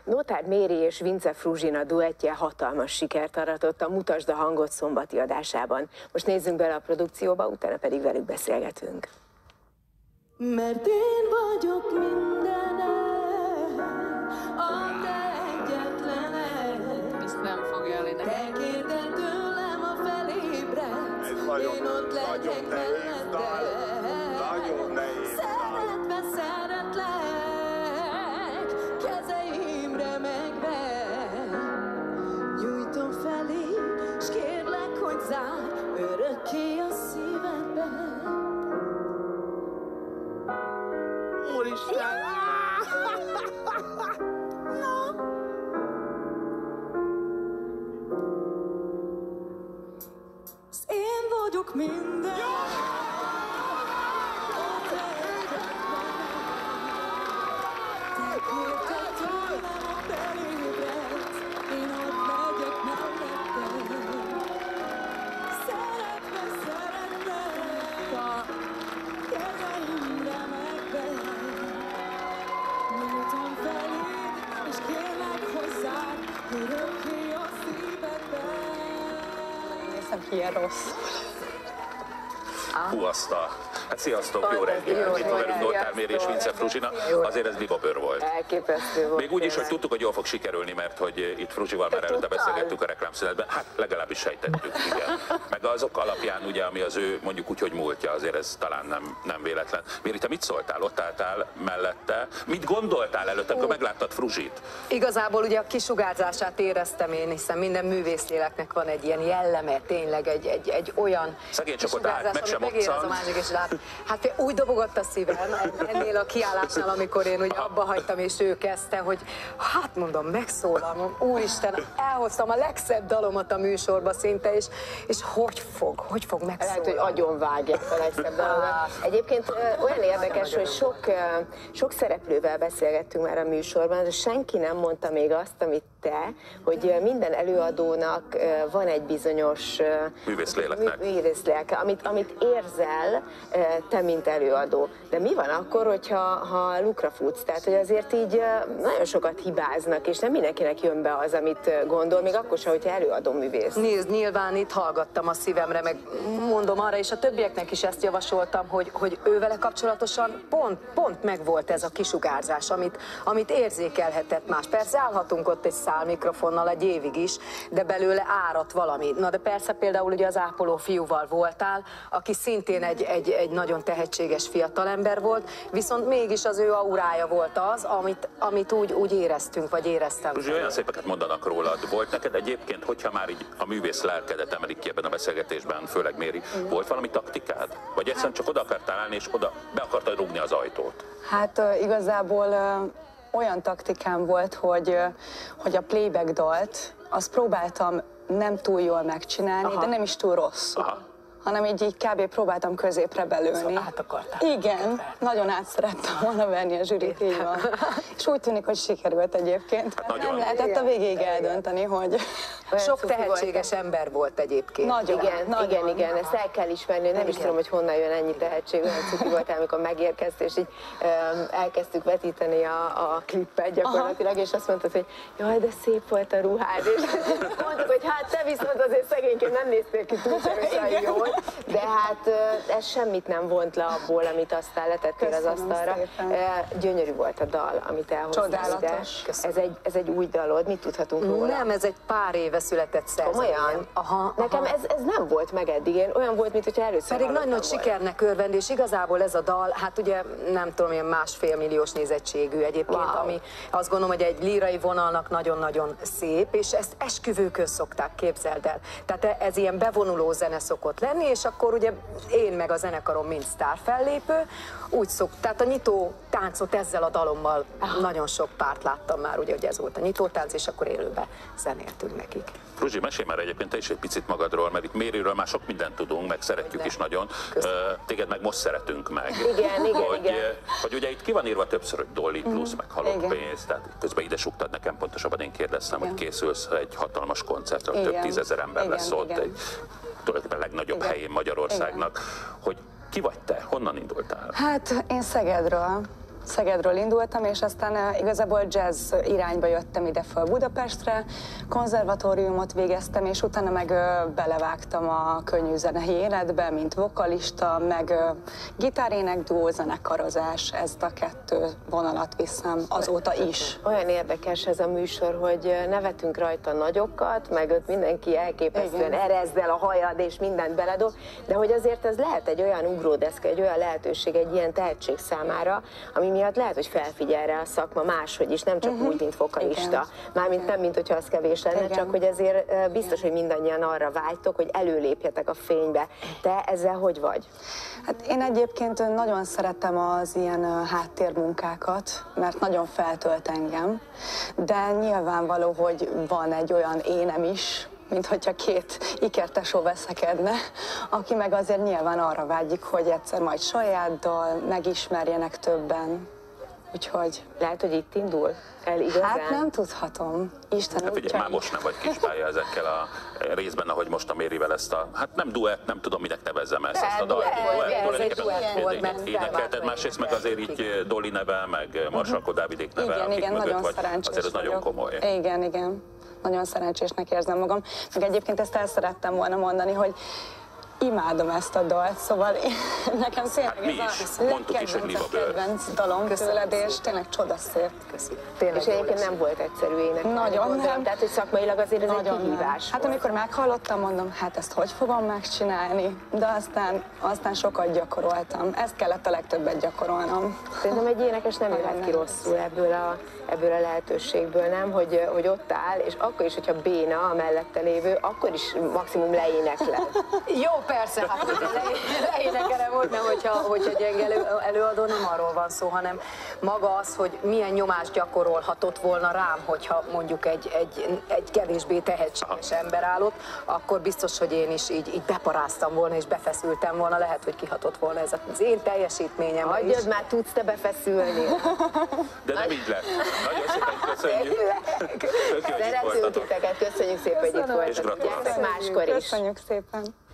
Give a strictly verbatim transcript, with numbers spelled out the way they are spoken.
Nótár Méri és Vince Fruzsina duettje hatalmas sikert aratott a Mutasd a hangot szombati adásában. Most nézzünk bele a produkcióba, utána pedig velük beszélgetünk. Mert én vagyok mindene, a te egyetlenek. Ezt nem fogja elénekelni. Te kérded tőlem, a felébredsz, én ott legyek melletted. Nagyon nehéz. Szeretve szeretlek, kezeimre megver. Nyújtom felé, s kérlek, hogy zárj örökké a szívedbe. Úristen! Én vagyok minden. Te kérted tőlem, a belébredsz, én ott legyek melletted. Szeretve szeretlek, kezeimre megver. Nyújtom feléd, és kérlek hozzád, örökké a szívedbe. Hiszem, ki ilyen rossz. Hú, azt a... Hát sziasztok, jó reggel! Itt van velünk Nótár Méri és Vince Fruzsina. Azért ez bibabőr volt. Elképesztő volt. Még úgy is, hogy tudtuk, hogy jól fog sikerülni, mert hogy itt Fruzsival már előtte beszélgettük a reklámszünetben. Hát legalábbis sejtettük, igen. Meg azok alapján, ugye, ami az ő mondjuk úgy, hogy múltja, azért ez talán nem, nem véletlen. Méri, te mit szóltál? Ott álltál mellette. Mit gondoltál előtte, amikor megláttad Fruzsit? Igazából ugye a kisugárzását éreztem én, hiszen minden művészléleknek van egy ilyen jelleme, tényleg egy, egy, egy olyan Szegény csak ott állt, meg sem moccant. Hát úgy dobogott a szívem ennél a kiállásnál, amikor én ugye abba hagytam, és ő kezdte, hogy hát mondom, megszólalom, úristen, elhoztam a legszebb dalomat a műsorba szinte, és, és hogy fog, hogy fog megszólalni? Lehet, hogy agyonvágják a legszebb dalomat. Egyébként olyan érdekes, hogy sok, sok szereplővel beszélgettünk már a műsorban, de senki nem mondta még azt, amit te, hogy minden előadónak van egy bizonyos művészléleknek. művészlélke, amit, amit érzel te, mint előadó. De mi van akkor, hogyha ha lukra futsz? Tehát, hogy azért így nagyon sokat hibáznak, és nem mindenkinek jön be az, amit gondol, még akkor sem, hogyha előadó művész. Nézd, nyilván itt hallgattam a szívemre, meg mondom arra, és a többieknek is ezt javasoltam, hogy, hogy ő vele kapcsolatosan pont, pont megvolt ez a kisugárzás, amit, amit érzékelhetett más. Persze állhatunk ott egy szál mikrofonnal egy évig is, de belőle áradt valami. Na de persze például ugye az ápoló fiúval voltál, aki szintén egy, egy, egy nagyon tehetséges fiatalember volt, viszont mégis az ő aurája volt az, amit, amit úgy, úgy éreztünk, vagy éreztem. Fruzsi, olyan szépeket mondanak rólad. Volt neked egyébként, hogyha már így a művész lelkedet emelik ki ebben a beszélgetésben, főleg Méri, mm. volt valami taktikád? Vagy egyszerűen csak oda akartál állni, és oda be akartad rúgni az ajtót? Hát uh, igazából uh, olyan taktikám volt, hogy, uh, hogy a playback dalt, azt próbáltam nem túl jól megcsinálni, Aha. de nem is túl rosszul. Aha. hanem így, így kb. Próbáltam középre belőni. Szóval át akartál. Igen, nagyon át szerettem volna venni a zsűrit, így van. És úgy tűnik, hogy sikerült egyébként. Hát nem lehetett a végéig eldönteni, hogy... Sok tehetséges ember volt egyébként. Nagyon, igen, nagyon. igen, igen, ezt el kell ismerni, nem igen. is tudom, hogy honnan jön ennyi tehetség, olyan cuki voltál, amikor megérkeztél, és így um, elkezdtük vetíteni a, a klippet gyakorlatilag, Aha. és azt mondtad, hogy jaj, de szép volt a ruhád, és mondtuk, hogy hát te viszont azért szegényként nem néztél ki túlságosan jól, de hát ez semmit nem vont le abból, amit aztán letettél az asztalra. Szépen. Gyönyörű volt a dal, amit elhoztál ide. Ez egy, ez egy új dalod, mit tudhatunk róla? Nem, ez egy pár éve született szerződés. Olyan? Aha, Nekem aha. Ez, ez nem volt meg eddig, én olyan volt, mint hogyha először Pedig nagy-nagy sikernek örvend, és igazából ez a dal, hát ugye nem tudom, ilyen másfél milliós nézettségű egyébként, wow. ami azt gondolom, hogy egy lírai vonalnak nagyon-nagyon szép, és ezt esküvőköz szokták, képzeld el. Tehát ez ilyen bevonuló zene szokott lenni, és akkor ugye én meg a zenekarom mint sztárfellépő, úgy szok, tehát a nyitó táncot ezzel a dalommal ah. nagyon sok párt láttam már, ugye, hogy ez volt a nyitótánc, és akkor élőben zenéltünk nekik. Fruzsi, mesélj már egyébként te is egy picit magadról, mert itt Mériről már sok mindent tudunk, meg szeretjük is nagyon. Köszönöm. Téged meg most szeretünk meg. Igen, igen, hogy, igen. Hogy ugye itt ki van írva többször, hogy Dolly plusz, mm. meg halott pénz, tehát közben ide suktad nekem, pontosabban én kérdeztem, igen. hogy készülsz egy hatalmas koncertre, hogy több tízezer ember igen, lesz ott, igen. egy tulajdonképpen legnagyobb igen. helyén Magyarországnak, igen. hogy ki vagy te? Honnan indultál? Hát én Szegedről. Szegedről indultam, és aztán igazából jazz irányba jöttem ide föl Budapestre, konzervatóriumot végeztem, és utána meg belevágtam a könnyű zenei életbe, mint vokalista, meg gitárénekduó, zenekarozás, ezt a kettő vonalat viszem azóta is. Olyan érdekes ez a műsor, hogy nevetünk rajta nagyokat, meg ott mindenki elképesztően erezzel a hajad, és mindent beledob, de hogy azért ez lehet egy olyan ugródeszka, egy olyan lehetőség egy ilyen tehetség számára, ami miatt lehet, hogy felfigyel rá a szakma máshogy is, nem csak uh-huh. úgy, mint vokalista. Mármint nem, mint hogyha az kevés lenne, igen. csak hogy azért biztos, hogy mindannyian arra vágytok, hogy előlépjetek a fénybe. Te ezzel hogy vagy? Hát én egyébként nagyon szeretem az ilyen háttérmunkákat, mert nagyon feltölt engem, de nyilvánvaló, hogy van egy olyan énem is, mint hogyha két ikertesó veszekedne, aki meg azért nyilván arra vágyik, hogy egyszer majd saját dal, megismerjenek többen. Úgyhogy... Lehet, hogy itt indul el igazán? Hát nem tudhatom. Isten hát ugye, már most nem vagy kispálya ezekkel a részben, ahogy most a Mérivel ezt a, hát nem duett, nem tudom, minek nevezzem ezt, ezt a dalt. Énekelted, másrészt meg azért így Doli neve, meg Marsalko Dávidék neve, igen, akik igen, mögött nagyon vagy, szerencsés azért ez vagyok. nagyon komoly. Igen, igen. Nagyon szerencsésnek érzem magam. Meg egyébként ezt el szerettem volna mondani, hogy imádom ezt a dalt, szóval én, nekem tényleg hát ez a legkedvencebb kedvenc dalom tőled, és tényleg csodaszép. És egyébként nem volt egyszerű énekelni. Nagyon gondolom, nem. Tehát, hogy szakmailag azért ez nagyon egy kihívás nem. volt. Hát amikor meghallottam, mondom, hát ezt hogy fogom megcsinálni, de aztán, aztán sokat gyakoroltam. Ezt kellett a legtöbbet gyakorolnom. Szerintem egy énekes nem jöhet ki rosszul ebből a, ebből a lehetőségből, nem? Hogy, hogy ott áll, és akkor is, hogyha béna a mellette lévő, akkor is maximum leénekled. Jó, persze, hát leénekelem volt, nem, hogyha, hogyha gyenge elő, előadó, nem arról van szó, hanem maga az, hogy milyen nyomást gyakorolhatott volna rám, hogyha mondjuk egy, egy, egy kevésbé tehetséges ember állott, akkor biztos, hogy én is így, így beparáztam volna és befeszültem volna, lehet, hogy kihatott volna ez az én teljesítményem. Hagyjad is. már, tudsz te befeszülni. De nem így lett. Nagyon szépen köszönjük. Szeretünk titeket, köszönjük szépen, hogy itt voltatok. Gyertek máskor is. Köszönjük szépen.